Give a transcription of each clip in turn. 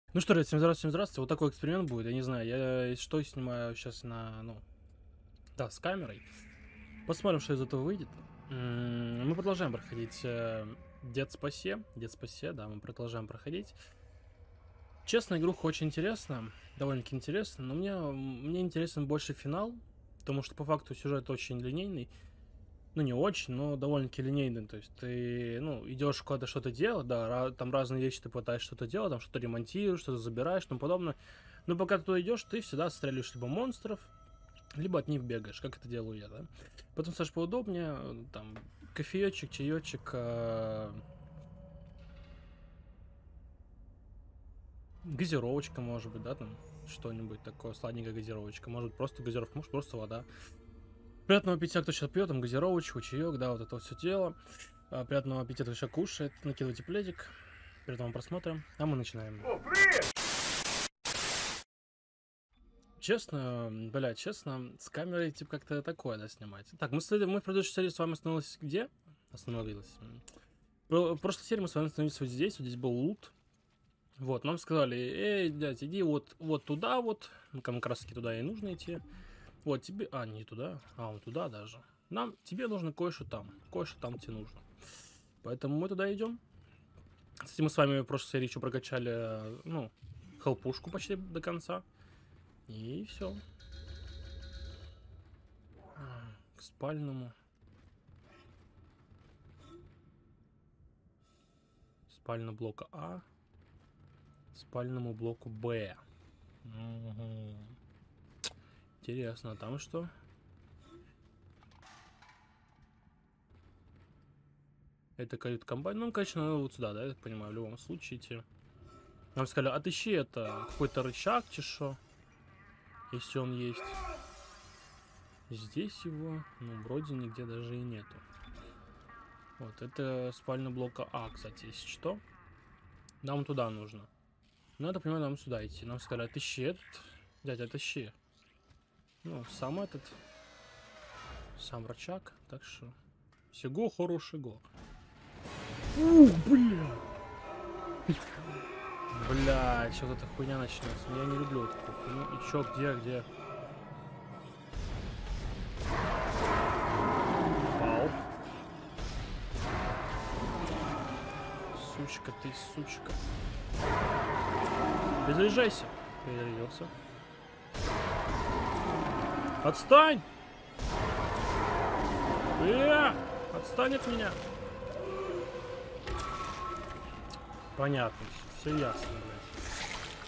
Ну что, ребят, всем здравствуйте. Вот такой эксперимент будет. Я не знаю, я что снимаю сейчас на, ну, да, с камерой. Посмотрим, что из этого выйдет. Мы продолжаем проходить Дед Спасе, да, мы продолжаем проходить. Честно, игруха очень интересна, довольно-таки интересно, но мне интересен больше финал, потому что по факту сюжет очень линейный. Ну, не очень, но довольно-таки линейный. То есть ты, ну, идешь куда-то что-то делать, да, там разные вещи ты пытаешься что-то делать, там что-то ремонтируешь, что-то забираешь, тому подобное. Но пока ты туда идешь, ты всегда стреляешь либо монстров, либо от них бегаешь, как это делаю я, да. Потом, Саш, поудобнее, там, кофеечек, чаечек, газировочка, может быть, да, там, что-нибудь такое, сладенькая газировочка, может быть, просто газировка, может, просто вода. Приятного аппетита, кто сейчас пьет, там, газировочку, чаек, да, вот это вот все дело. Приятного аппетита, кто сейчас кушает, накидывайте пледик. Приятного просмотра, а мы начинаем. Честно, честно, с камерой, типа, как-то такое, да, снимать. Так, мы в предыдущей серии с вами остановились где? Остановилась. В прошлой серии мы с вами остановились вот здесь был лут. Вот, нам сказали, эй, дядь, иди вот туда вот. Ну, как раз таки туда и нужно идти. Вот, тебе... А, не туда, вот туда даже. Тебе нужно кое-что там тебе нужно. Поэтому мы туда идем. Кстати, мы с вами в прошлой серии еще прокачали, ну, хелпушку почти до конца. И все. К спальному. Спальному блоку А. Спальному блоку Б. Угу. Интересно, а там что? Это кают-комбайн. Ну, конечно, надо вот сюда, да, я так понимаю, в любом случае идти. Нам сказали, отыщи это какой-то рычаг, чешо. Если он есть. Здесь его, ну, вроде нигде даже и нету. Вот, это спальня блока А, кстати, если что. Нам туда нужно. Ну, я так понимаю, нам сюда идти. Нам сказали, отыщи этот. Дядя, отыщи. Ну, сам этот. Сам рычаг. Так что... Всего хорошего. Ух, бля. Бля, что-то эта хуйня начнется. Я не люблю такую хуйню. И чё, где? Пау. Сучка ты, сучка. Перезаряжайся. Перезарядился. Отстань! Отстань от меня. Понятно, все ясно, блядь.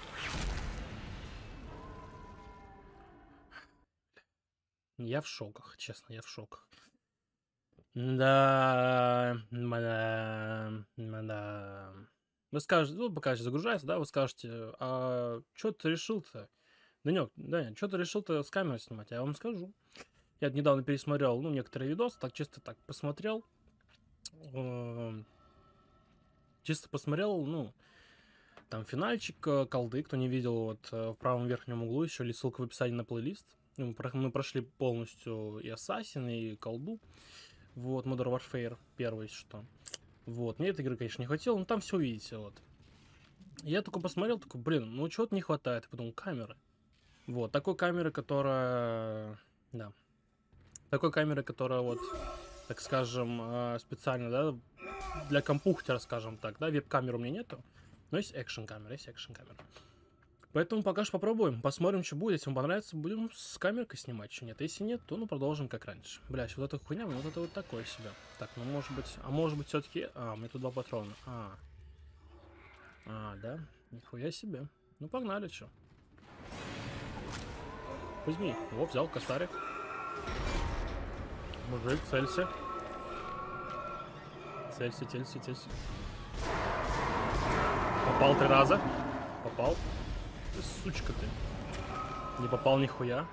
Я в шоках, честно, я в шоках. Да. Вы скажете, ну, пока загружается, да, вы скажете, а что ты решил-то? Данёк, что ты решил-то с камерой снимать? Я вам скажу. Я недавно пересмотрел, ну, некоторые видосы, так чисто так посмотрел. Чисто посмотрел, ну, там финальчик колды, кто не видел, вот в правом верхнем углу еще или ссылка в описании на плейлист. Мы прошли полностью и Assassin, и колду. Вот, Modern Warfare первый, что. Вот, мне этой игры, конечно, не хватило, но там все увидите, вот. Я такой посмотрел, такой, блин, ну чего-то не хватает. Я подумал, камеры. Вот, такой камеры, которая... Да. Такой камеры, которая вот, так скажем, специально, да, для компьютера, скажем так, да, веб-камеры у меня нету. Но есть экшн-камера, Поэтому пока что попробуем, посмотрим, что будет. Если вам понравится, будем с камеркой снимать, что нет. Если нет, то ну продолжим как раньше. Бля, вот эта хуйня, вот это вот такое себе. Так, ну может быть все-таки... у меня тут 2 патрона. Да? Нихуя себе. Ну погнали, что. Возьми. Во, взял косарик. Мужик, целься. Целься. Попал 3 раза. Попал. Ты, сучка ты. Не попал нихуя.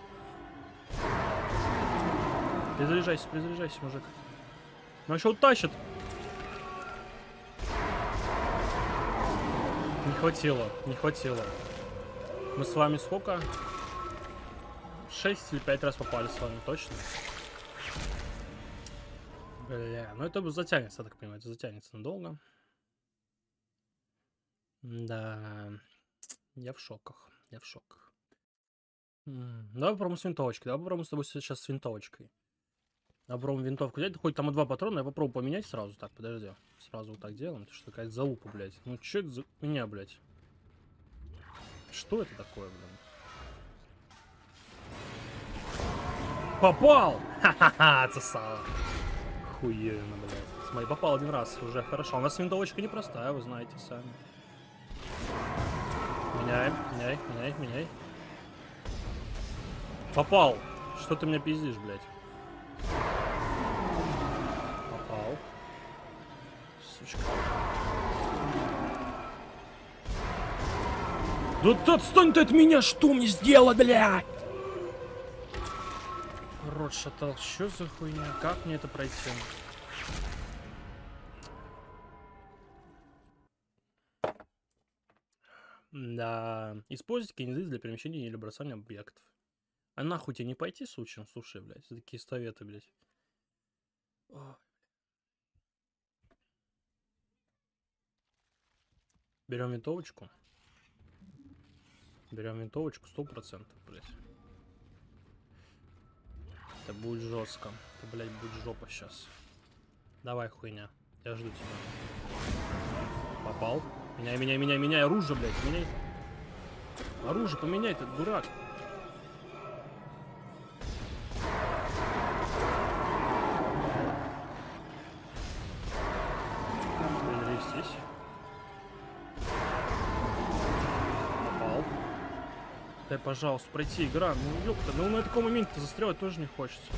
Перезаряжайся, мужик. Ну еще утащит. Не хватило. Мы с вами сколько? 6 или 5 раз попали с вами, точно? Бля, ну это затянется, я так понимаю, это затянется надолго. Да. Я в шоках. Я в шоках. Давай попробуем с винтовочкой. Давай попробуем с тобой сейчас с винтовочкой. Попробуем винтовку взять. Хоть там и 2 патрона, я попробую поменять сразу. Так, подожди. Сразу вот так делаем. Это что, какая-то залупа, блядь. Ну, что это за меня, блядь? Что это такое, блин? Попал! Ха-ха-ха, отсосало. Хуевно, блядь. Смотри, попал один раз, уже хорошо. У нас винтовочка непростая, вы знаете сами. Меняй, меняй, меняй, меняй. Попал! Что ты меня пиздишь, блядь? Попал. Сучка. Да ты отстань ты от меня, что мне сделать, блядь? Рот шатал, что за хуйня? Как мне это пройти? Да. Используйте кинезис для перемещения или бросания объектов. А нахуй тебе не пойти, сучим? Слушай, блядь, за такие советы, блядь. Ой. Берем винтовочку. Берем винтовочку 100%, блядь. Это будет жестко. Это, блядь, будет жопа сейчас. Давай, хуйня. Я жду тебя. Попал. Меняй, меняй, меняй, меняй оружие, блядь. Меняй. Оружие поменяй, ты дурак. Перевестись. Попал. Дай, пожалуйста, пройти игра. Ну, ёпта, ну на таком моменте застрелять тоже не хочется.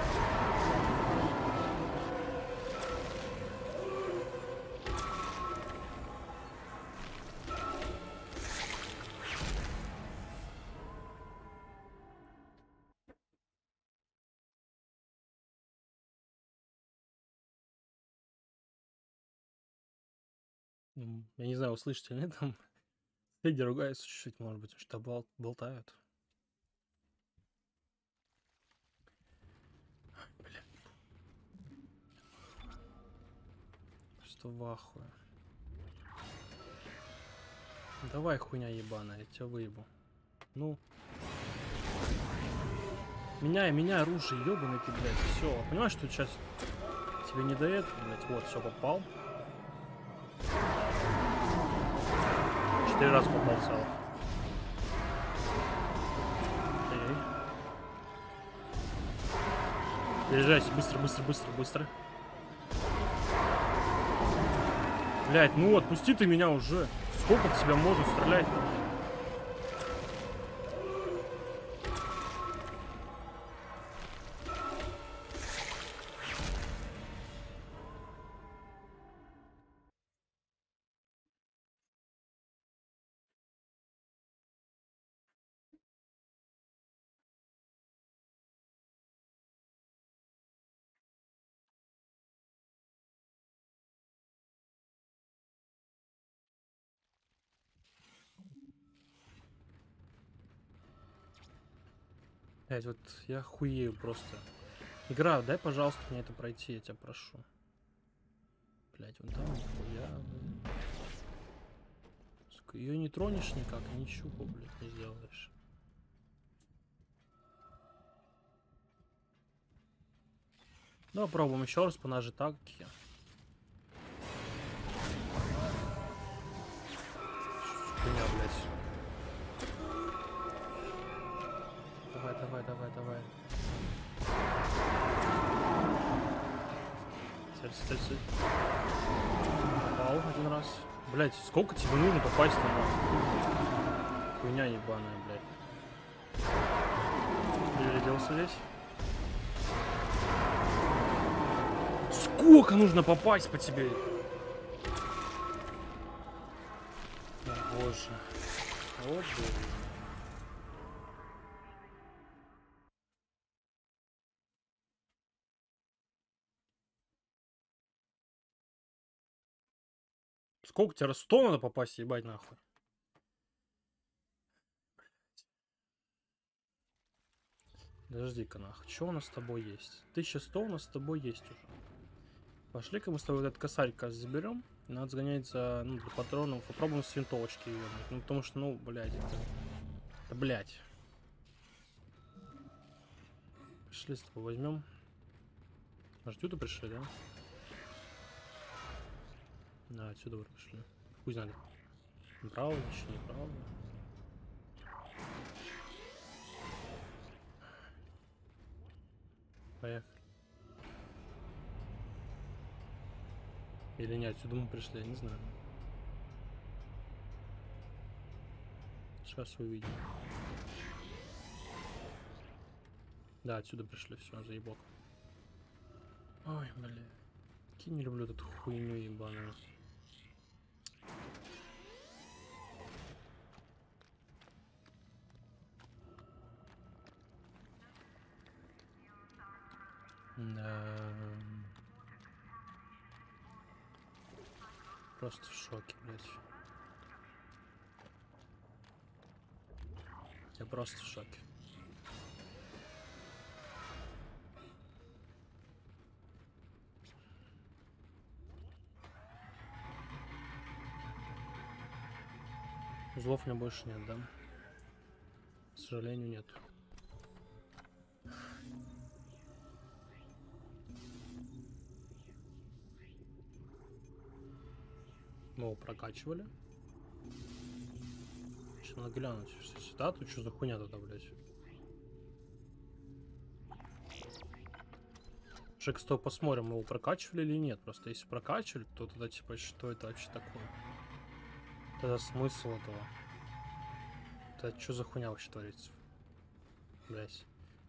Я не знаю, услышите ли там. Люди ругаются чуть-чуть, может быть, что болтают. Бля. Что в ахуе. Давай, хуйня ебаная, я тебя выебу. Ну. Меняй оружие, ебаный ты, блядь. Все, понимаешь, что сейчас тебе не до этого, блядь. Вот, все, попал. 4 раза попал целых. Эй. Переезжайся, быстро, быстро, быстро, быстро. Блядь, ну отпусти ты меня уже. Сколько в тебя можно стрелять? Блядь, вот я хуею просто. Игра, дай, пожалуйста, мне это пройти, я тебя прошу. Блядь, вон там нихуя. Ее не тронешь никак, ничего, блядь, не сделаешь. Ну, попробуем еще раз по нашей тактике. Хуйня, блядь. Давай, давай, давай, давай. Цель. Попал один раз. Блядь, сколько тебе нужно попасть на нас? Хуйня ебаная, блядь. Перегляделся здесь. Сколько нужно попасть по тебе? О боже. О боже. Сколько тебе раз 100 надо попасть, ебать нахуй? Подожди-ка нахуй. Что у нас с тобой есть? 1100 у нас с тобой есть уже. Пошли-ка мы с тобой этот косарь заберем. Надо сгонять за, ну, для патронов. Попробуем с винтовочки ее. Ну, потому что, ну, блядь, это блядь. Пошли с тобой возьмем. Отсюда пришли, да? Да, отсюда вы пришли. Хуй знает. Правда, еще не правда. Поехали. Или нет, отсюда мы пришли, я не знаю. Сейчас увидим. Да, отсюда пришли, все, заебок. Ой, бля. Я не люблю эту хуйню ебаную. Да. Просто в шоке, блядь. Я просто в шоке. Узлов у меня больше нет, да? К сожалению, нет. Мы его прокачивали. Сейчас надо глянуть, что сюда, тут что за хуйня тогда, блядь? Что посмотрим, мы его прокачивали или нет. Просто если прокачивали, то тогда типа, что это вообще такое? Тогда смысл этого? Это что за хуйня вообще творится? Блядь.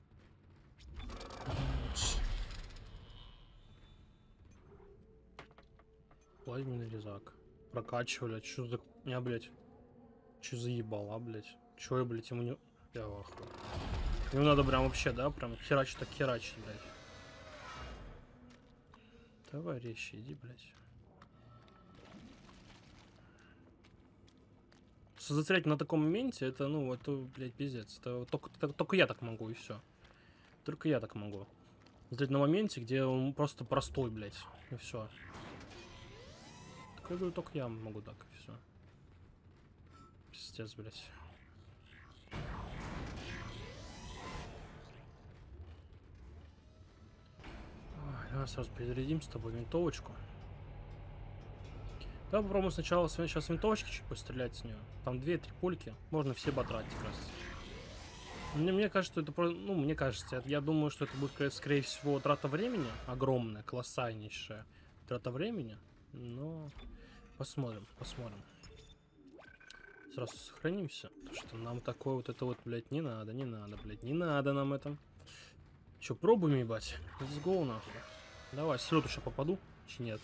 Плазменный резак. Прокачивали. Что за хуйня, блядь? Что за ебала, блядь? Чё я, блядь, ему не... Я в ахуе. Ему надо прям вообще, да? Прям херачить так херачить, блядь. Товарищи, иди, блядь. Застрять на таком моменте, это, ну, это, блядь, пиздец. Это только я так могу, и все. Только я так могу. Застрять на моменте, где он просто простой, блядь. И все. Так я говорю, только я могу так, и все. Пиздец, блядь. Ой, давай сразу перезарядим с тобой винтовочку. Давай попробуем сначала сейчас винтовочки чуть пострелять с нее. Там 2-3 пульки. Можно все потратить как раз. Мне кажется, что это просто... Ну, мне кажется, я думаю, что это будет, скорее всего, трата времени. Огромная, колоссальнейшая трата времени. Но посмотрим, посмотрим. Сразу сохранимся. Потому что нам такое вот это вот, блядь, не надо, блядь. Не надо нам это. Че, пробуем, ебать? Let's go, нахуй. Давай, сюда еще попаду. Чи нет?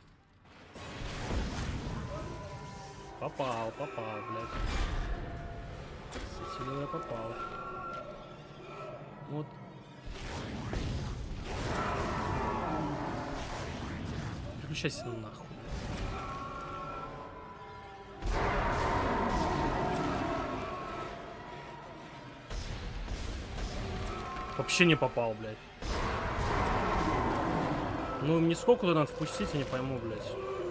Попал, блядь. Сюда я попал. Вот. Переключайся нахуй. Вообще не попал, блядь. Ну, мне сколько-то надо впустить, я не пойму, блядь.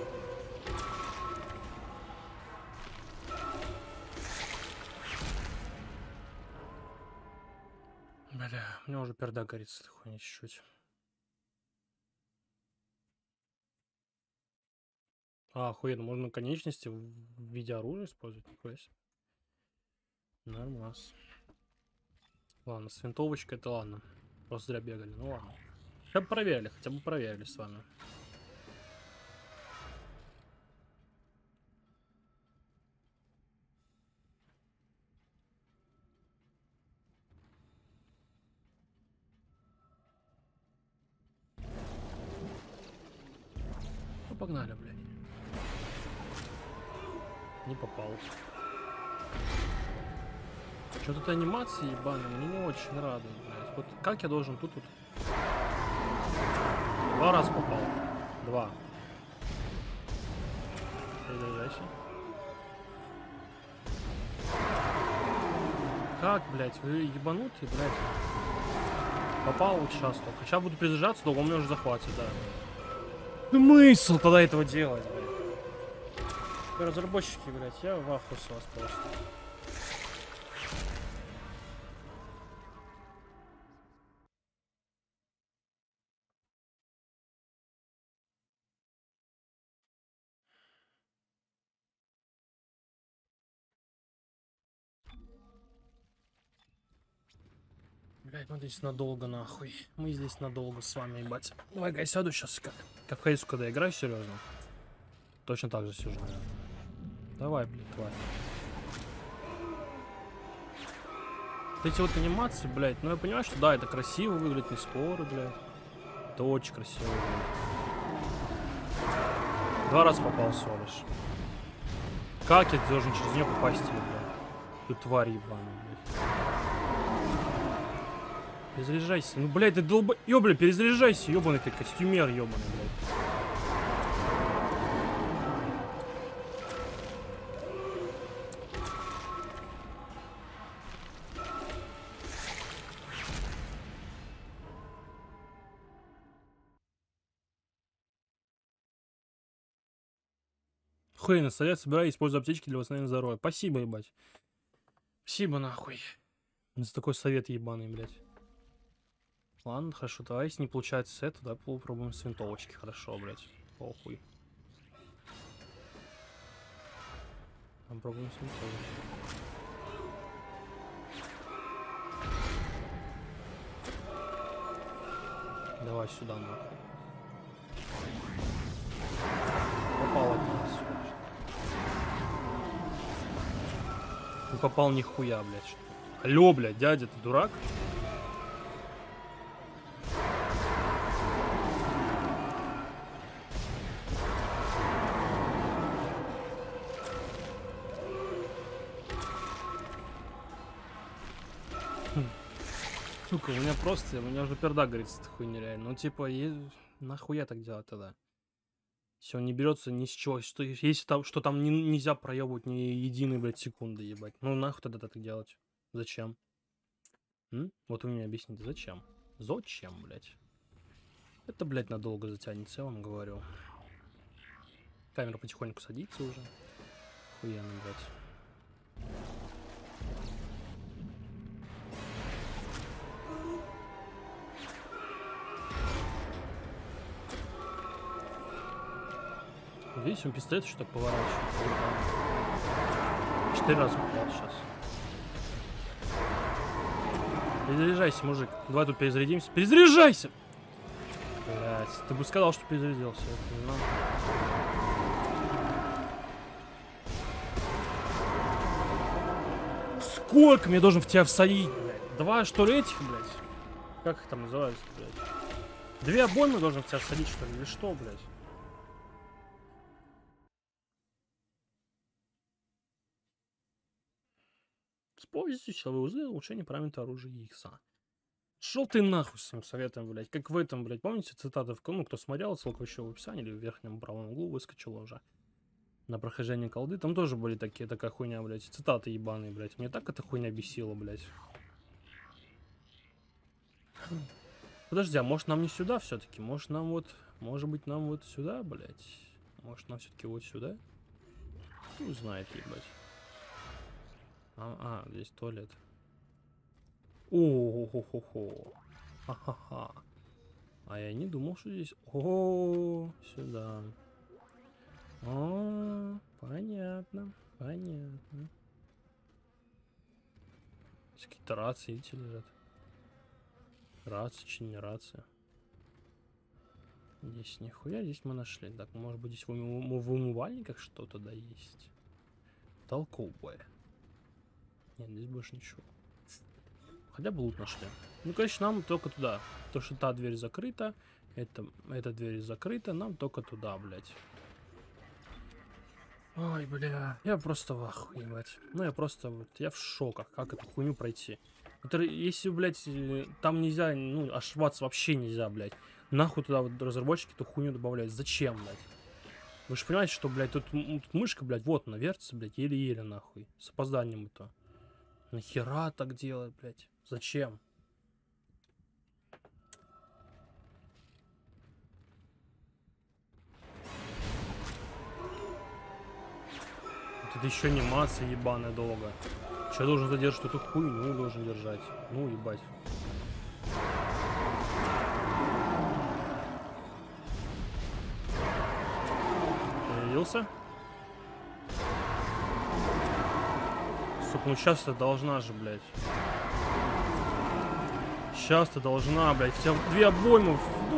Бля, у меня уже перда горит с этой хуйней чуть-чуть. А, охуенно, можно конечности в виде оружия использовать, такое. Нормас. Ладно, с винтовочкой это ладно. Просто зря бегали, ну ладно. Хотя бы проверили с вами. Ну, погнали, блядь. Не попал. Что тут анимации ебаные, мне не очень радует, блядь. Вот как я должен тут вот... 2 раза попал. 2. Перезаряжайся. Как, блядь, вы ебанутые, блядь. Попал вот сейчас только. Сейчас буду перезаряжаться, долго у меня уже захватит, да. Смысл тогда этого делать, блядь? Разработчики, блядь, я в ахуе с вас просто. Блядь, мы здесь надолго, нахуй. Мы здесь надолго с вами, ебать. Давай-ка я сяду сейчас, как в Хейсу, когда играю, серьезно. Точно так же сижу, наверное. Давай, блядь, тварь. Вот эти вот анимации, блядь, ну я понимаю, что да, это красиво выглядит, не споры, блядь. Это очень красиво выглядит. 2 раза попал всего лишь. Как я должен через нее попасть, блядь? Ты тварь ебаная, блядь. Перезаряжайся. Ну, блядь, ты долба... Ёбля, перезаряжайся, ёбаный ты костюмер, ёбаный, блядь. Хуй, совет, собирай, используй аптечки для восстановления здоровья. Спасибо, ебать. Спасибо, нахуй. За такой совет ебаный, блядь. Ладно, хорошо, давай, если не получается с этого, давай попробуем с винтовочки. Хорошо, блядь. Похуй. Попробуем с винтовочки. Давай сюда, нахуй. Попал от нас. Не попал нихуя, блядь. Что? Алло, блядь, дядя, ты дурак? Сука, у меня уже перда горит с этой хуйни реально. Ну, типа, нахуя так делать тогда? Все, не берется ни с чего. Что, если там, что там нельзя проебывать ни единой, блядь, секунды, ебать. Ну, нахуй тогда так делать? Зачем? Вот вы мне объясните, зачем? Зачем, блядь? Это, блядь, надолго затянется, я вам говорю. Камера потихоньку садится уже. Охуенно, блядь. Видите, он пистолет еще так поворачивает. 4 раза попал сейчас. Перезаряжайся, мужик. Давай тут перезарядимся. Перезаряжайся! Блять, ты бы сказал, что перезарядился. Сколько мне должен в тебя всадить, блядь? 2, что ли, этих, блядь? Как их там называются, блядь? 2 обоймы должен в тебя всадить, что ли? Или что, блядь? Используйте силовые узлы, улучшение параметра оружия ИХСа. Шел ты нахуй с этим советом, блядь. Как в этом, блядь, помните цитаты, ну, кто смотрел, ссылка еще в описании или в верхнем правом углу выскочила уже. На прохождение колды. Там тоже были такая хуйня, блядь. Цитаты ебаные, блядь. Мне так эта хуйня бесила, блядь. Подожди, а может нам не сюда все-таки? Может нам вот... Может быть нам вот сюда, блядь? Может нам все-таки вот сюда? Кто знает, ебать. Здесь туалет. О-хо-хо-хо. Ха-ха-ха. А я не думал, что здесь... О, сюда. О, понятно. Понятно. Какие-то рации, видите, лежат. Рация, чи не рация. Здесь нихуя, здесь мы нашли. Так, может быть, здесь в умывальниках что-то да есть. Толковое. Нет, здесь больше ничего. Хотя бы лут нашли. Ну, конечно, нам только туда. То, что та дверь закрыта, эта дверь закрыта, нам только туда, блядь. Ой, бля, я просто в ахуе, ебать. Ну, я просто, вот, я в шоках, как эту хуйню пройти. Это, если, блядь, там нельзя, ну, ошибаться вообще нельзя, блядь. Нахуй туда вот разработчики эту хуйню добавляют. Зачем, блядь? Вы же понимаете, что, блядь, тут мышка, блядь, вот она вертится, блядь, еле-еле, нахуй. С опозданием это. Нахера так делать, блядь? Зачем? Тут еще анимация ебаная долго. Че, я должен задержать эту хуйню, должен держать. Ну, ебать. Появился. Сука, ну сейчас ты должна же, блядь. Сейчас ты должна, блядь. У тебя 2 обоймы.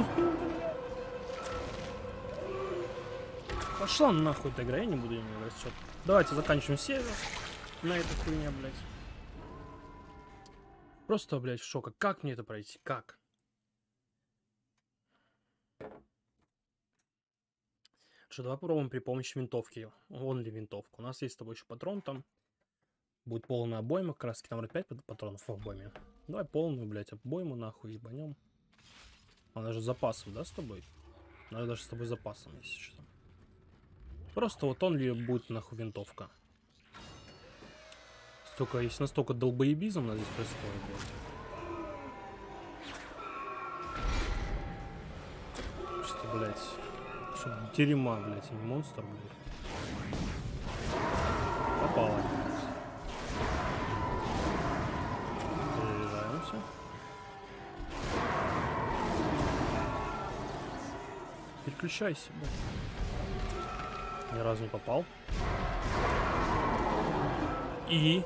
Пошла нахуй эта игра, я не буду ее играть. Все. Давайте заканчиваем серию на этой хуйне, блядь. Просто, блядь, в шоке. Как мне это пройти? Как? Что, давай попробуем при помощи винтовки. Вон ли винтовка. У нас есть с тобой еще патрон там. Будет полная обойма. Как раз таки там 5 патронов в обойме. Давай полную, блядь, обойму нахуй ебанем. Она же с запасом, да, с тобой? Надо даже с тобой запасом, если что. Просто вот он ли будет нахуй винтовка. Столько, если настолько долбоебизм надо здесь происходит, блядь. Что, блядь. Что дерьма, блядь, а не монстр, блядь. Попало, блядь. Заряжаемся. Переключайся, блядь. Ни разу не попал. И...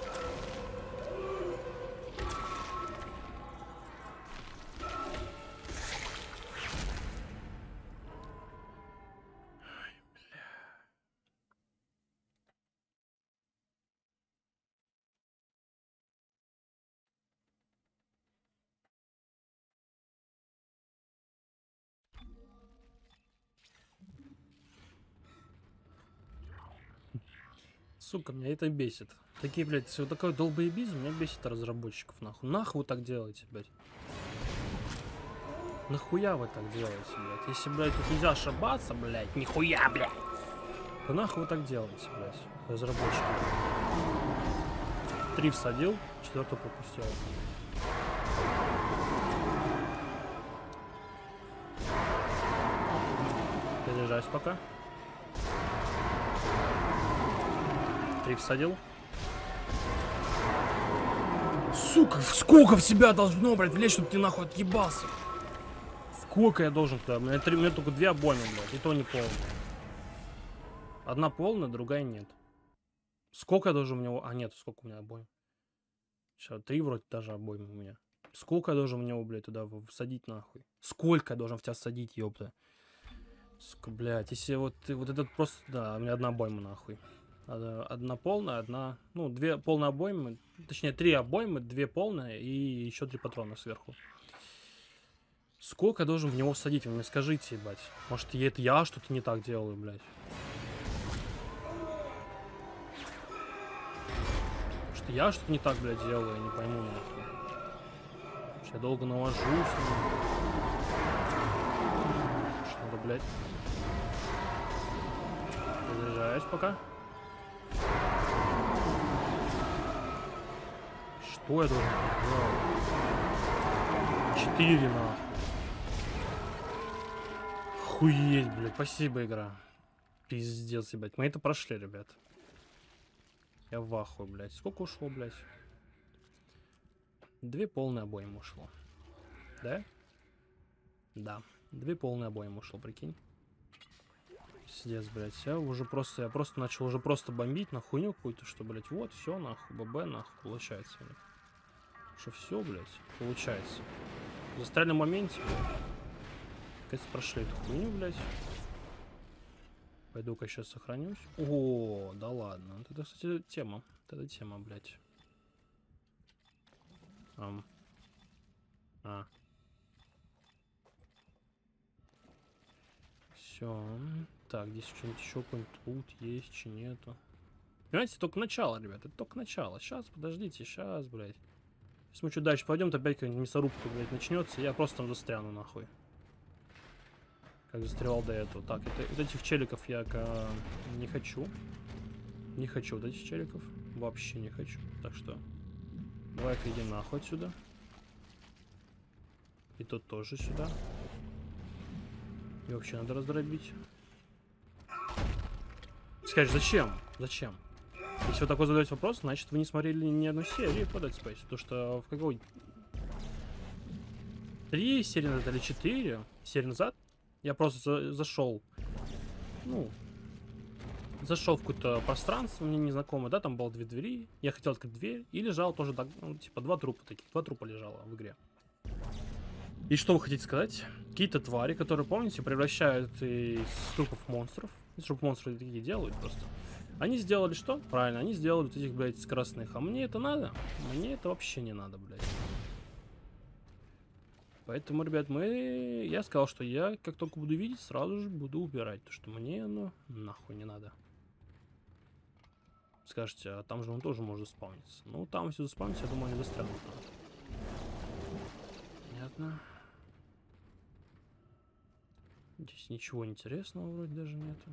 Сука, меня это бесит. Такие, блядь, все такой долбоебизм меня бесит разработчиков, нахуй. Нахуй вы так делаете, блядь? Нахуя вы так делаете, блядь? Если, блядь, тут нельзя ошибаться, блядь, нихуя, блядь. То нахуй вы так делаете, блядь, разработчики? 3 всадил, 4 пропустил. Перезаряжаюсь пока. 3 всадил. Сука, сколько в себя должно, блядь, влезть, чтобы ты нахуй отъебался? Сколько я должен туда? У меня только 2 обоймы, блядь, и то не полная. Одна полная, другая нет. Сколько я должен у него... А, нет, сколько у меня обойм? Сейчас, 3 вроде даже обоймы у меня. Сколько я должен в него, блядь, туда всадить нахуй? Сколько я должен в тебя садить, ёпта? Сука, блядь, если вот этот просто... Да, у меня одна обойма нахуй. Одна полная, одна... Ну, 2 полные обоймы. Точнее, 3 обоймы, 2 полные и еще 3 патрона сверху. Сколько я должен в него всадить? Вы мне скажите, ебать. Может, это я что-то не так делаю, блядь. Может, я что-то не так, блядь, делаю, я не пойму, нахуй. Я долго навожусь. Что надо, блядь. Заряжаюсь пока. Что я должен делать? 4 нахуй. Охуеть, блядь. Спасибо, игра. Пиздец, ебать. Мы это прошли, ребят. Я в ахуе, блядь. Сколько ушло, блядь? 2 полные обоймы ушло. Да? Да. 2 полные обоймы ушло, прикинь. Пиздец, блядь. Я просто начал уже просто бомбить на хуйню какую-то, что, блядь, вот, все, нахуй, ББ, нахуй, получается, блядь. Что все, блядь, получается. В застряльном моменте, блядь. Кажется, прошли эту хуйню, блядь. Пойду-ка сейчас сохранюсь. О, да ладно. Вот это, кстати, тема. Вот это тема, блядь. Все. Так, здесь что-нибудь еще какой-нибудь лут есть, че нету. Понимаете, только начало, ребят. Это только начало. Сейчас, подождите, сейчас, блядь. Если мы чуть дальше пойдем, то опять какая-нибудь мясорубка, блядь, начнется, и я просто там застряну, нахуй. Как застревал до этого. Так, вот этих челиков я не хочу. Не хочу вот этих челиков. Вообще не хочу. Так что, давай-ка иди нахуй отсюда. И тот тоже сюда. И вообще надо раздробить. Скажешь, зачем? Зачем? Если вы такой задаете вопрос, значит вы не смотрели ни одну серию по Dead Space. Потому что в какой... 3 серии назад или 4 серии назад я просто зашел. Ну, зашел в какое-то пространство, мне незнакомое, да, там было 2 двери. Я хотел открыть дверь и лежал тоже, ну, типа, 2 трупа таких. 2 трупа лежало в игре. И что вы хотите сказать? Какие-то твари, которые, помните, превращают из трупов монстров. Из трупов монстров такие делают просто. Они сделали что? Правильно, они сделали вот этих, блядь, скоростных. А мне это надо? Мне это вообще не надо, блядь. Поэтому, ребят, я сказал, что я, как только буду видеть, сразу же буду убирать. Потому что мне оно нахуй не надо. Скажете, а там же он тоже может заспавниться. Ну, там если заспавнится, я думаю, они застрянут. Понятно. Здесь ничего интересного вроде даже нету.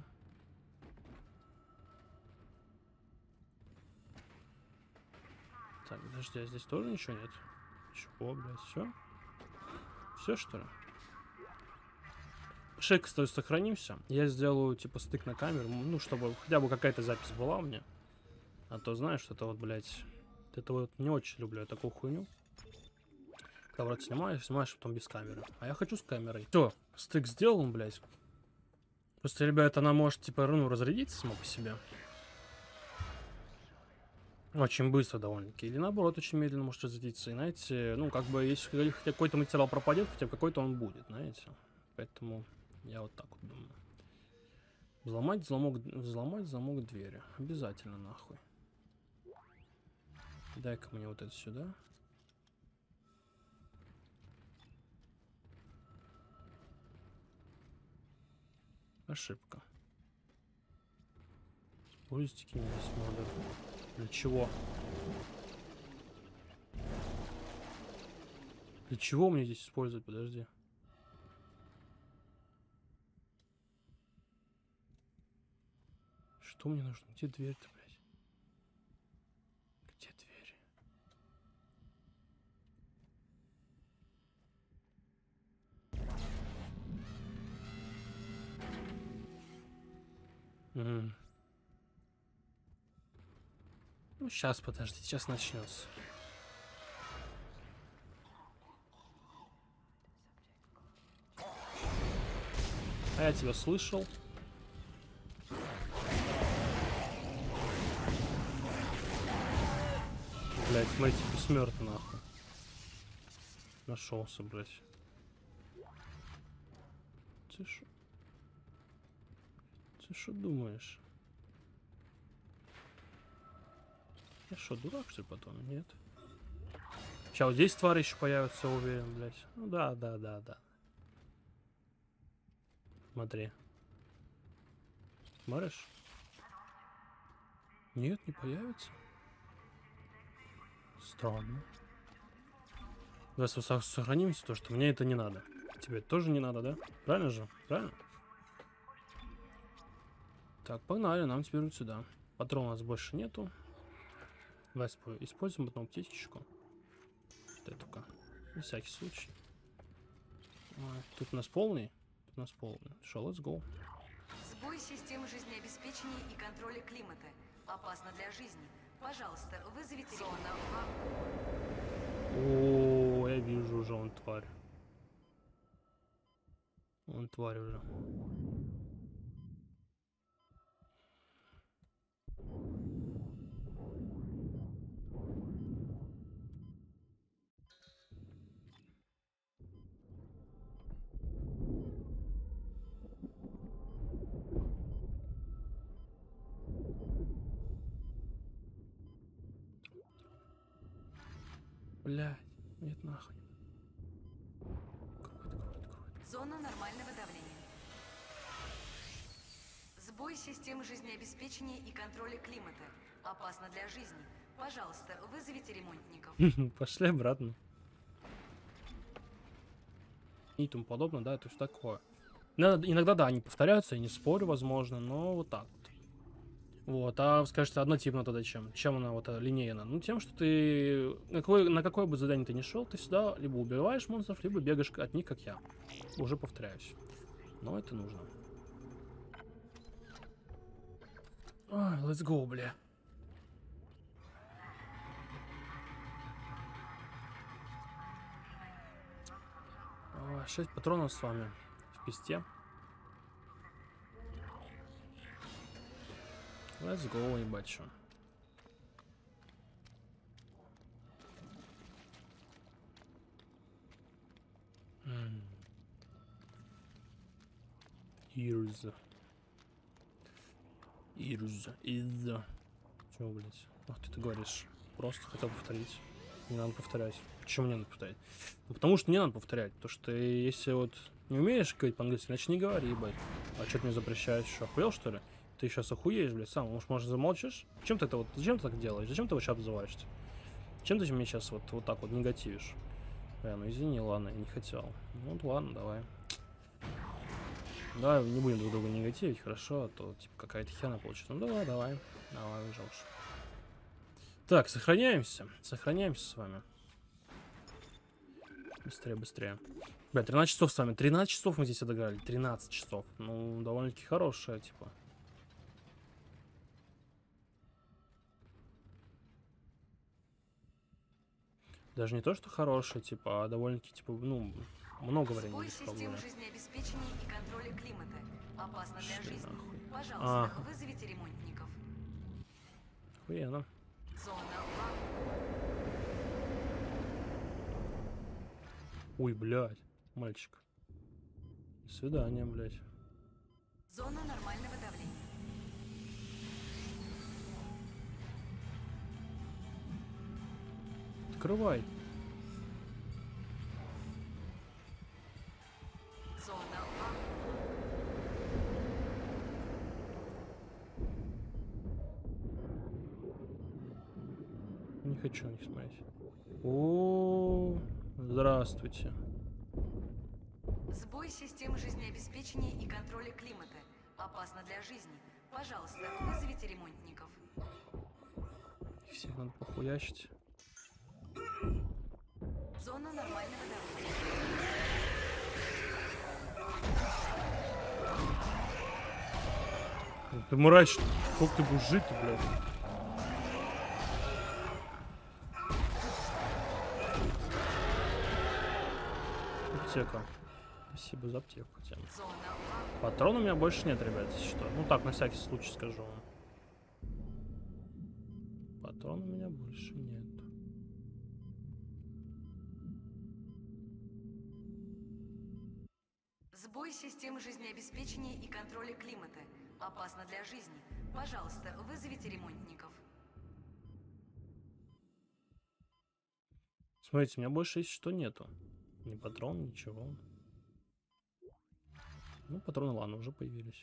Так, подожди, а здесь тоже ничего нет? Чего, блядь, все? Все, что ли? Шейк, кстати, сохранимся. Я сделаю, типа, стык на камеру. Ну, чтобы хотя бы какая-то запись была у меня. А то, знаешь, это вот, блядь... Это вот не очень люблю я такую хуйню. Когда вроде снимаешь, потом без камеры. А я хочу с камерой. Все, стык сделан, блядь. Просто, ребят, она может, типа, ну, разрядиться сама по себе. Очень быстро довольно-таки. Или наоборот, очень медленно может разрядиться. И, знаете, ну, как бы, если какой-то материал пропадет, хотя бы какой-то он будет, знаете. Поэтому я вот так вот думаю. Взломать замок двери. Обязательно, нахуй. Дай-ка мне вот это сюда. Ошибка. Используйте кинетис модуль. Для чего? Для чего мне здесь использовать? Подожди. Что мне нужно? Где дверь-то, блядь? Где дверь? Ну, сейчас, подожди, сейчас начнется. А я тебя слышал. Блять, смотрите, бессмертный нахуй. Нашелся, блять. Ты что думаешь? Я что, дурак, что ли, потом? Нет. Сейчас вот здесь твари еще появятся, уверен, блять. Ну да. Смотри. Смотришь? Нет, не появится. Странно. Давай сохранимся, то что мне это не надо. Тебе тоже не надо, да? Правильно же? Правильно? Так, погнали, нам теперь вот сюда. Патрон у нас больше нету. Давай используем потом птичечку. Вот эту-ка. На всякий случай. Тут у нас полный. Шо, let's go. Сбой системы жизнеобеспечения и контроля климата. Опасно для жизни. Пожалуйста, вызовите зона. О, я вижу уже, он тварь. Он тварь уже. Блядь, нет нахуй. Зона нормального давления. Сбой системы жизнеобеспечения и контроля климата. Опасно для жизни. Пожалуйста, вызовите ремонтников. Пошли обратно. И тому подобное, да, это все такое. Иногда, да, они повторяются, я не спорю, возможно, но вот так вот. Вот, а скажете, однотипно тогда чем? Чем она вот линейна? Ну, тем, что ты... На какое бы задание ты ни шел, ты сюда либо убиваешь монстров, либо бегаешь от них, как я. Уже повторяюсь. Но это нужно. Let's go, бля. 6 патронов с вами в писте. Let's go, ебать, чё. Чего, блядь? Ах, ты говоришь. Просто хотел повторить. Не надо повторять. Почему не надо повторять? Ну, потому что не надо повторять. Потому что если вот не умеешь говорить по-английски, значит не говори, ебать. А что ты мне запрещаешь? Что, охуел, что ли? Ты сейчас охуеешь, блядь, сам. Может, замолчишь? Зачем ты это вот, зачем ты так делаешь? Зачем ты вообще обзываешься? Чем ты мне сейчас вот так вот негативишь? Ну извини, ладно, я не хотел. Ну ладно, давай. Давай не будем друг друга негативить, хорошо, а то типа какая-то херня получится. Ну давай, давай. Давай уже уж. Так, сохраняемся. Сохраняемся с вами. Быстрее, быстрее. Бля, 13 часов с вами. 13 часов мы здесь отыграли. 13 часов. Ну, довольно-таки хорошая, типа. Даже не то, что хорошая, типа, а довольно-таки, типа, ну, много времени здесь систем жизнеобеспечения и контроля климата. Опасно для жизни. Нахуй. Пожалуйста, вызовите ремонтников. Охуенно. Зона. Ой, блядь, мальчик. До свидания, блядь. Зона нормального давления. Открывай. Зона. Не хочу на них смотреть. О, здравствуйте. Сбой систем жизнеобеспечения и контроля климата. Опасно для жизни. Пожалуйста, вызовите ремонтников. Всех надо похуячить. Зона нормального давления. Ты мразь, сколько ты будешь жить-то, блядь? Аптека. Спасибо за аптеку. Тем. Патрон у меня больше нет, ребят, если что. Ну так, на всякий случай скажу вам. Патрон у меня больше нет. Сбой систем жизнеобеспечения и контроля климата. Опасно для жизни. Пожалуйста, вызовите ремонтников. Смотрите, у меня больше, если что, нету. Ни патрон, ничего. Ну, патроны, ладно, уже появились.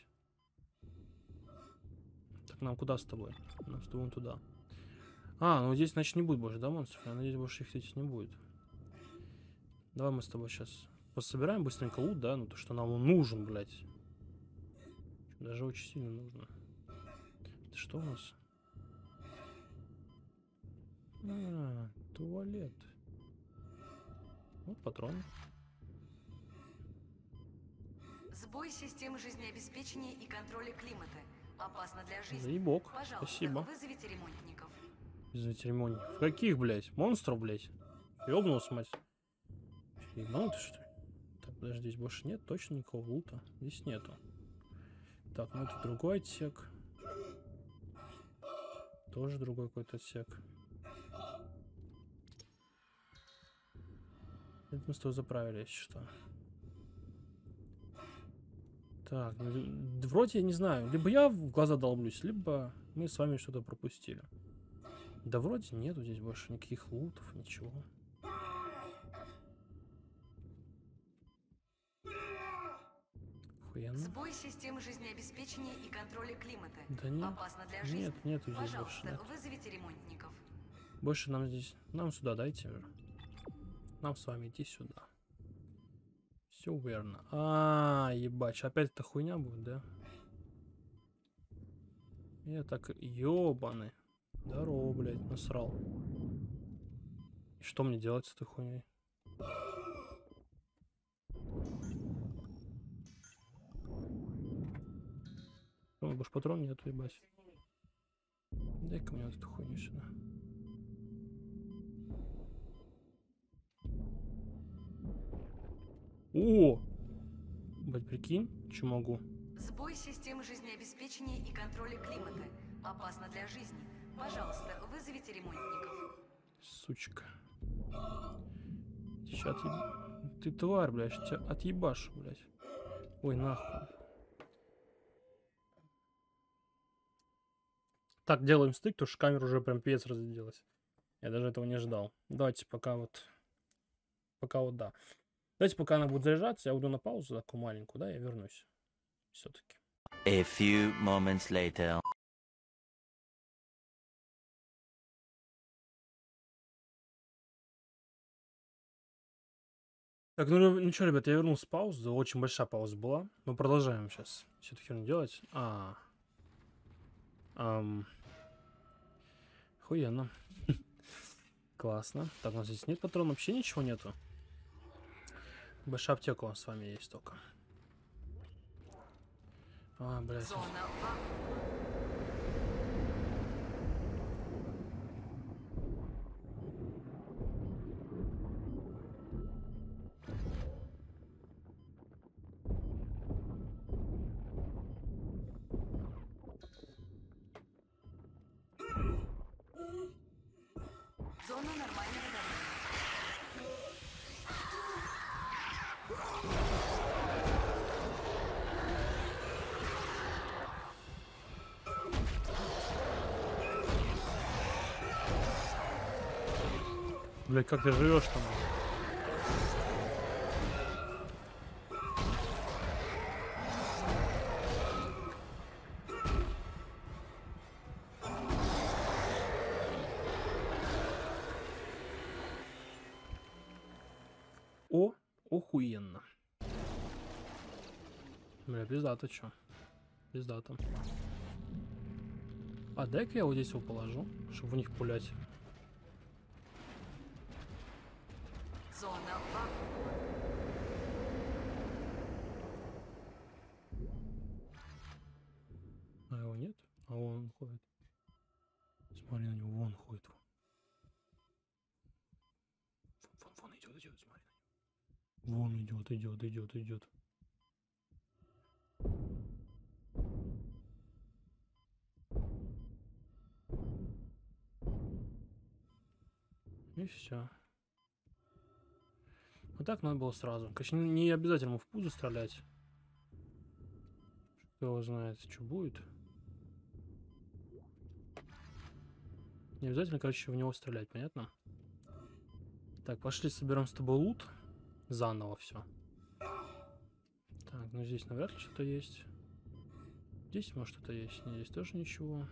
Так, нам куда с тобой? Нам с тобой туда. Ну здесь, значит, не будет больше, да, монстров? Я надеюсь, больше их здесь не будет. Давай мы с тобой сейчас пособираем быстренько лут, да? Ну, то, что нам он нужен, блядь. Даже очень сильно нужно. Это что у нас? Туалет. Вот патрон. Сбой систем жизнеобеспечения и контроля климата. Опасно для жизни. Заебок. Пожалуйста, Спасибо. вызовите ремонтников. Вызовите ремонтников. Каких, блядь? Монстров, блядь? Ёбнулся, мать. Ну ты что? Так, подожди, здесь больше нет точно никакого лута. Здесь нету. Так, ну это другой отсек. Тоже другой какой-то отсек. Это мы с тобой заправили, если что. Так, ну, вроде я не знаю. Либо я в глаза долблюсь, либо мы с вами что-то пропустили. Да вроде нету здесь больше никаких лутов, ничего. Охуенно. Сбой систем жизнеобеспечения и контроля климата. Да нет. Опасно для жизни. Нет, нету здесь больше. Пожалуйста, Нет. вызовите ремонтников. Больше нам здесь... Нам сюда дайте. Нам с вами идти сюда. Все верно. Ебать, опять эта хуйня будет, да? Я так... Ёбаный. Здорово, блядь, насрал. И что мне делать с этой хуйней? Больше патрон нет, ебать. Дай-ка мне вот эту хуйню сюда. О! Блять, прикинь, что могу? Сбой систем жизнеобеспечения и контроля климата. Опасно для жизни. Пожалуйста, вызовите ремонтников. Сучка. Сейчас ты тварь, блядь, тебя отъебашу, блядь. Ой, нахуй. Так, делаем стык, потому что камера уже прям пиздец разделась. Я даже этого не ожидал. Давайте пока вот... Пока вот, да. Давайте пока она будет заряжаться, я уйду на паузу такую маленькую, да, я вернусь. Все-таки. A few moments later. Так, ну что, ребят, я вернулся с паузы. Очень большая пауза была. Мы продолжаем сейчас всю эту херню делать. Охуенно. Классно. Так, у нас здесь нет патронов, вообще ничего нету. Большая аптека у нас с вами есть только. Блядь. Зона вакуума. Зона нормального давления. Блядь, как ты живешь там? Охуенно. Бля, пиздато чё. Пиздато. А дай-ка я вот здесь его положу, чтобы в них пулять. Зона вакуума. А его нет? А вон он ходит. Смотри на него, вон ходит. Вон идет, смотри на него. Вон идет. И все. Вот так надо было сразу. Конечно, не обязательно ему в пузо стрелять. Кто его знает, что будет. Не обязательно, короче, в него стрелять, понятно? Так, пошли соберем с тобой лут. Заново все. Так, ну здесь навряд ли что-то есть. Здесь может что-то есть. Нет, здесь тоже ничего.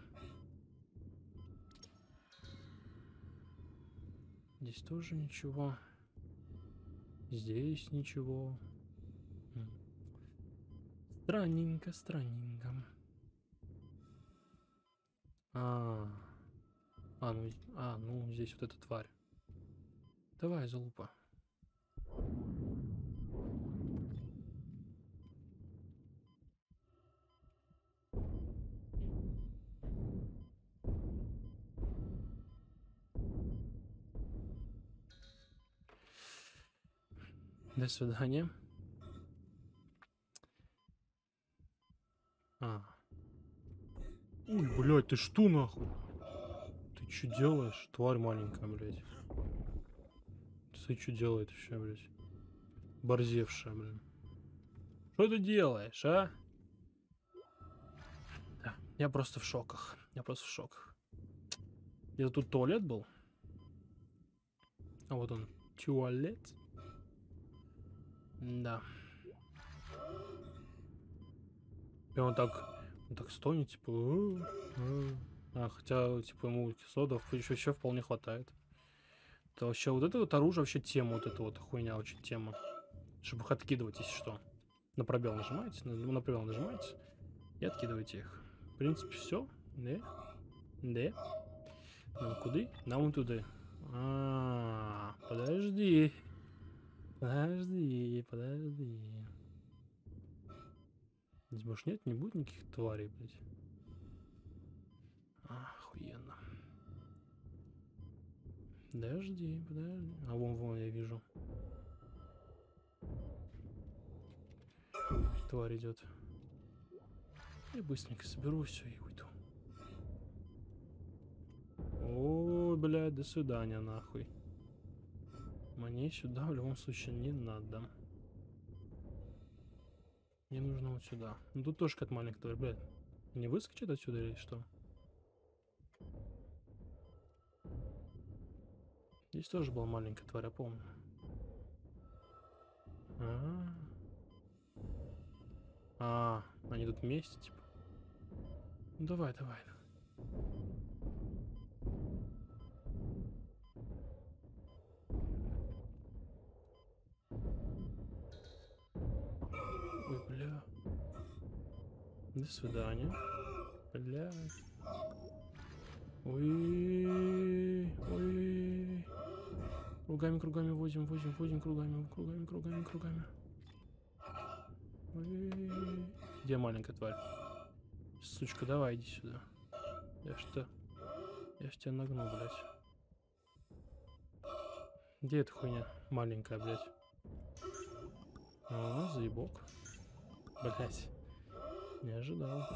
Здесь тоже ничего. Здесь ничего. Странненько. Ну здесь вот эта тварь. Давай, залупа. До свидания. Ой, блядь, ты что нахуй? Ты что делаешь, тварь маленькая, блядь? Ты что делает вообще, блядь? Борзевшая, блин. Что ты делаешь, а? Да, я просто в шоках. Где-то тут туалет был. А вот он, туалет. Да. И он так стонет, типа... хотя, типа, ему кислотов еще вполне хватает. Это вообще, вот это вот оружие, вообще тема, вот эта вот хуйня, очень тема. Чтобы их откидывать, если что. На пробел нажимаете, и откидываете их. В принципе, все. Да. Нам куда? Нам туда. Подожди. Здесь больше нет, не будет никаких тварей, блядь. Охуенно. Подожди. А вон я вижу. Тварь идет. Я быстренько соберу все и уйду. О, блядь, до свидания, нахуй. Мне сюда в любом случае не надо. Мне нужно вот сюда. Ну тут тоже какая-то маленькая тварь, блядь. Не выскочит отсюда или что? Здесь тоже была маленькая тварь, я помню. Они тут вместе, типа. Ну давай. Ой, бля. До свидания. Блядь. Ой. Кругами возим кругами. Ой. Где маленькая тварь? Сучка, давай, иди сюда. Я ж тебя нагну, блядь. Где эта хуйня? Маленькая, блядь. Заебок. Блядь. Не ожидал.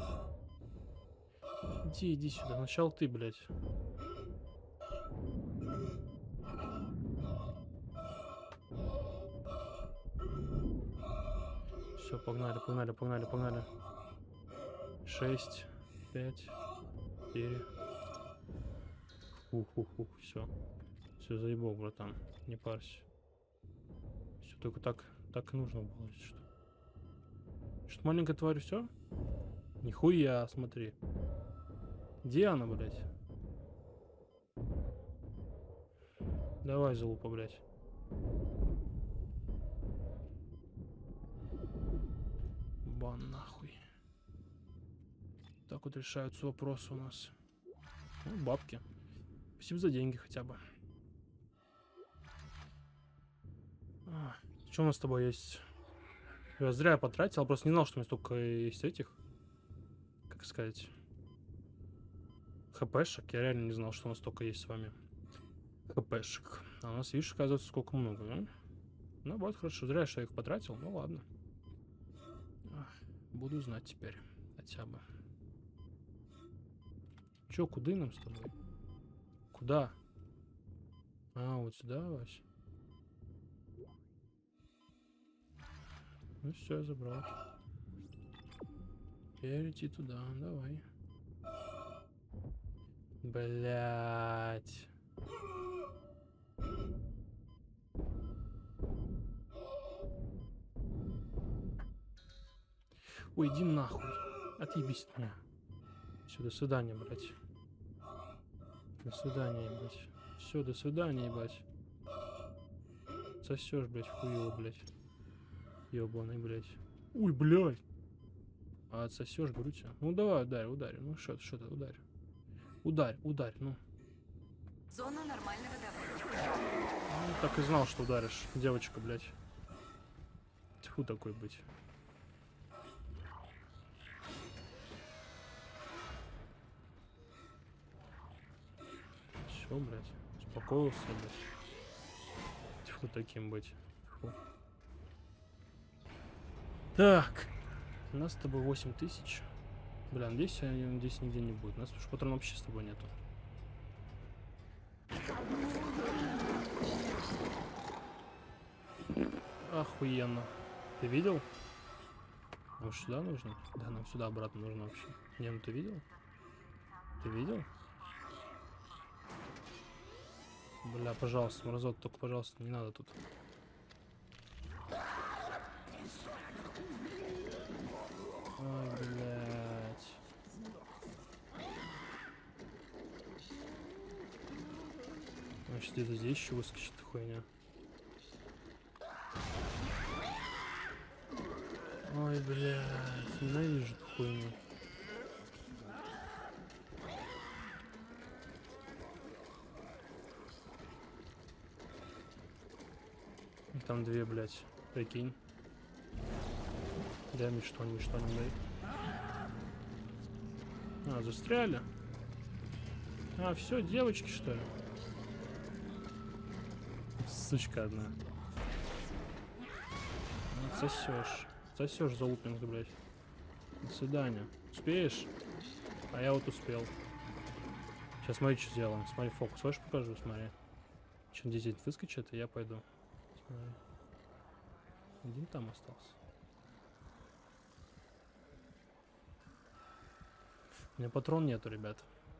Иди сюда. Сначала ты, блядь. Все, погнали. 6, 5, 4. Все. Все, заебал, братан. Не парься. Все, только так и нужно было, если что. Что, маленькая тварь, все? Нихуя, смотри. Где она, блядь? Давай, залупа, блядь. Бан, нахуй. Так вот решаются вопросы у нас. Ну, бабки. Спасибо за деньги хотя бы. Что у нас с тобой есть? Я зря потратил, просто не знал, что у меня столько есть этих. Как сказать? ХПшек. Я реально не знал, что у нас столько есть с вами. ХПшек. А у нас, видишь, оказывается, сколько много, да? Ну, вот, хорошо. Зря, что я их потратил. Ну, ладно. Буду знать теперь. Хотя бы. Чё, куда нам с тобой? Куда? Вот сюда, Вась. Ну все, я забрал. Теперь идти туда, давай. Блять. Ой, иди нахуй. Отъебись от меня. Все, до свидания, блять. До свидания, ебать. Все, до свидания, ебать. Сосешь, блять, хуево, блять. Ёбаный, блять. Ой, блять. Отсосешь, говорю тебе. Ну давай, ударь. Ну что ты, ударь. Ударь, ну. Зона нормального давления. Ну, так и знал, что ударишь, девочка, блять. Тьфу, такой быть. Все, блять. Успокоился, блять. Тьфу, таким быть. Тьфу. Так. У нас с тобой 8000. Бля, надеюсь, здесь нигде не будет. У нас уж патронов вообще с тобой нету. Охуенно. Ты видел? Нам сюда нужно? Да, нам сюда обратно нужно вообще. Не, ну ты видел? Ты видел? Бля, пожалуйста, мразот, только, пожалуйста, не надо тут. Ой, блядь. Значит, где-то здесь еще выскочит хуйня. Ой, блядь, ненавижу эту хуйню. Их там две, блядь, прикинь. Дай мне что-нибудь, дай. Застряли. А, все, девочки, что ли? Сучка одна. Сосешь. Сосешь за лупинг, блядь. До свидания. Успеешь? А я вот успел. Сейчас смотри, что сделаем. Смотри, фокус. Хочешь покажу? Смотри. Чем здесь выскочит, и я пойду. Смотри. Один там остался. У меня патрон нету, ребят.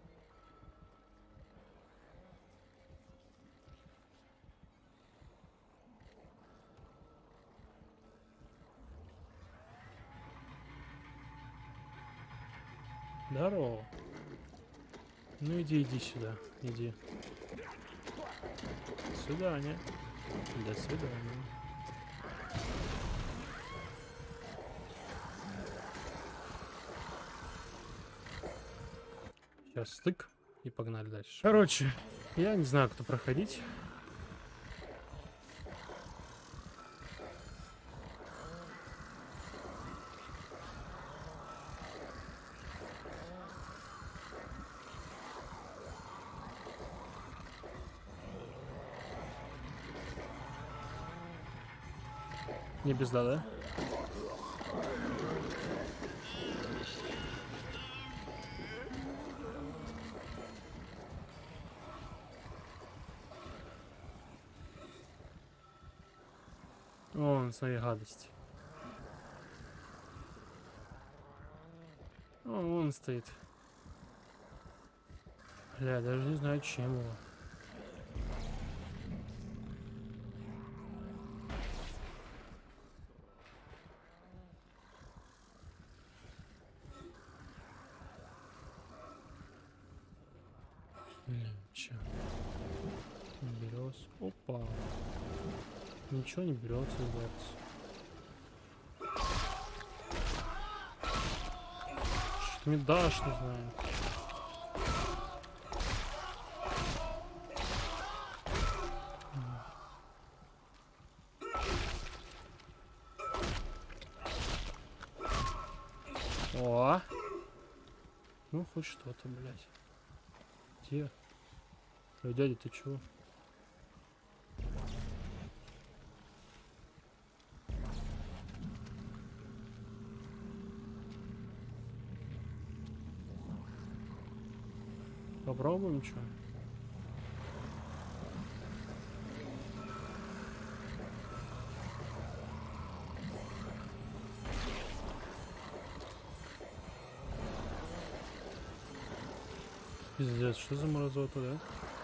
Здорово. Ну иди сюда. Иди. До свидания. До свидания. Сейчас стык и погнали дальше. Короче, я не знаю, кто проходить. Не пизда, да? О, смотри, гадость. О, он стоит. Бля, даже не знаю, чем его. Че? Не берется. Опа. Ничего не берется, ребята. Что ты мне дашь, не знаю. О! Ну, хоть что-то, блядь. Где? Ой, дядя, ты чего? Попробуем, что? Пиздец, что за мразота, да?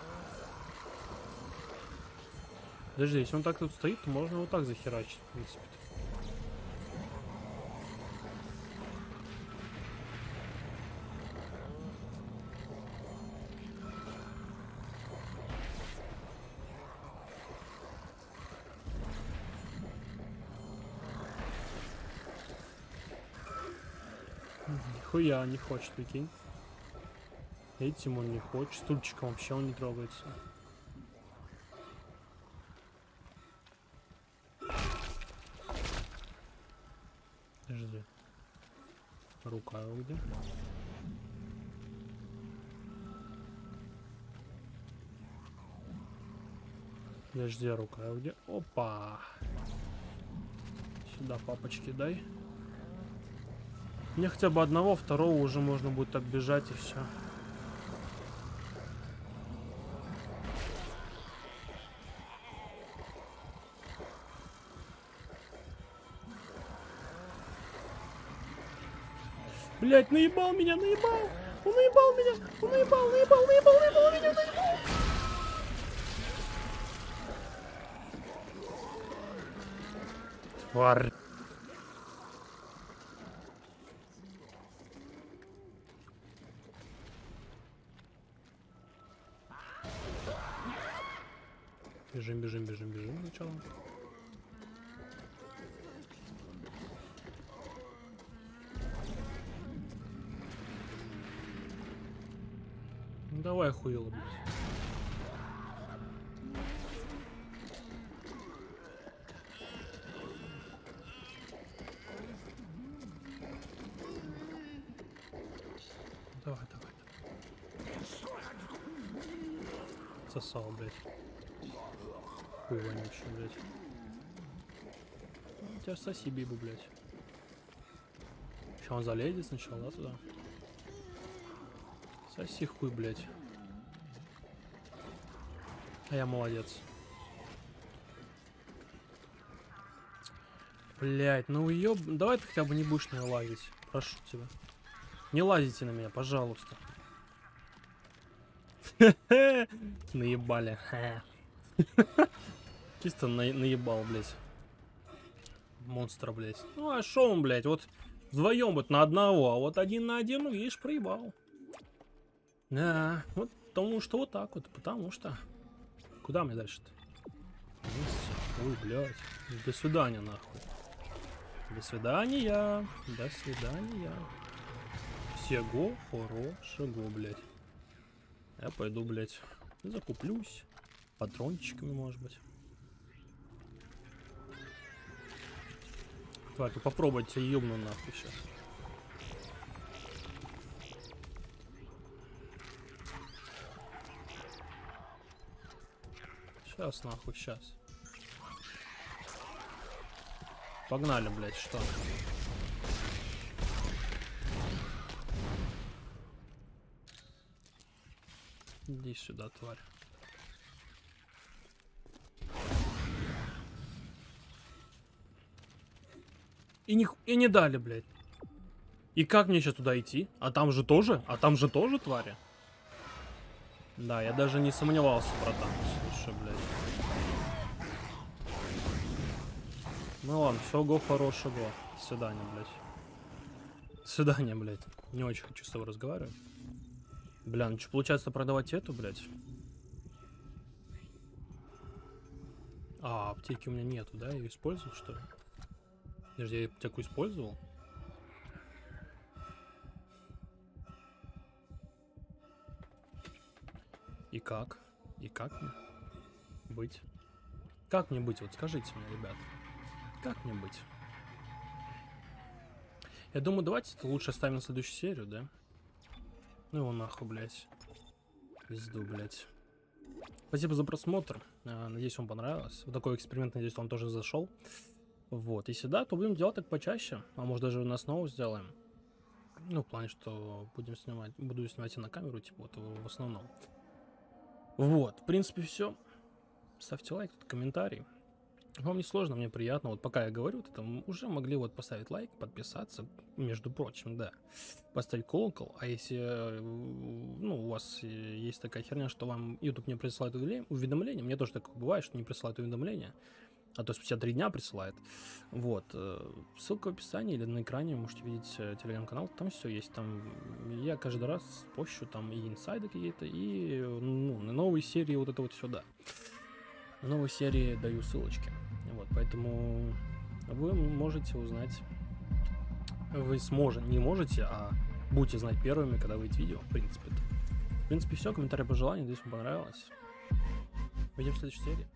Подожди, если он так тут стоит, то можно вот так захерачить, в принципе. Нихуя не хочет, прикинь. Этим он не хочет, стульчиком вообще он не трогается. Подожди. Рука его где? Подожди, рука его где? Опа! Сюда папочки дай. Мне хотя бы одного, второго уже можно будет так бежать и все. Блять, наебал меня, наебал! Он наебал меня! Он наебал меня, наебал! Тварь! Бежим сначала. Ну давай, хуёло, блядь. Давай. Сосал, блядь. Хуй вонючий, блядь. У тебя соси бибу, блядь. Сейчас он залезет сначала, да, туда? Соси хуй, блядь. А я молодец. Блядь, ну ёб... Давай ты хотя бы не будешь на меня лазить. Прошу тебя. Не лазите на меня, пожалуйста. Наебали. Чисто наебал, блядь. Монстра, блядь. Ну а шо он, блядь, вот вдвоем вот на одного, а вот один на один, ну видишь, проебал. Да, вот потому что вот так вот, потому что... Куда мне дальше-то? Ой, блядь. До свидания, нахуй. До свидания. До свидания. Всего хорошего, блядь. Я пойду, блядь, закуплюсь. Патрончиками, может быть. Так, попробуйте ёбну нахуй сейчас. Сейчас, нахуй, сейчас. Погнали, блядь, что? Иди сюда, тварь. И не дали, блядь. И как мне сейчас туда идти? А там же тоже? А там же тоже твари? Да, я даже не сомневался, братан. Слушай, блядь. Ну ладно, всего хорошего. До свидания, блядь. До свидания, блядь. Не очень хочу с тобой разговаривать. Бля, ну что, получается продавать эту, блядь? А, аптеки у меня нету, да? Я ее использую, что ли? Подожди, я аптеку использовал? И как? И как мне быть? Как мне быть? Вот скажите мне, ребят. Как мне быть? Я думаю, давайте это лучше оставим на следующую серию, да? Ну его нахуй, блядь. Пизду, блядь. Спасибо за просмотр. Надеюсь, вам понравилось. Вот такой эксперимент, надеюсь, вам тоже зашел. Вот. Если да, то будем делать так почаще. А может, даже на снова сделаем. Ну, в плане, что будем снимать. Буду снимать и на камеру, типа, вот в основном. Вот. В принципе, все. Ставьте лайк, комментарий. Вам не сложно, мне приятно. Вот пока я говорю, вот это уже могли вот поставить лайк, подписаться, между прочим, да. Поставить колокол. А если, ну, у вас есть такая херня, что вам YouTube не присылает уведомления, мне тоже такое бывает, что не присылает уведомления, а то спустя 3 дня присылает. Вот. Ссылка в описании или на экране, можете видеть телеграм-канал, там все есть. Там я каждый раз пощу там и инсайды какие-то, и ну, на новые серии вот это вот сюда. В новой серии даю ссылочки. Вот, поэтому вы можете узнать, вы сможете, не можете, а будете знать первыми, когда выйдет видео, в принципе. В принципе, все, комментарии, пожелания, надеюсь, вам понравилось. Увидимся в следующей серии.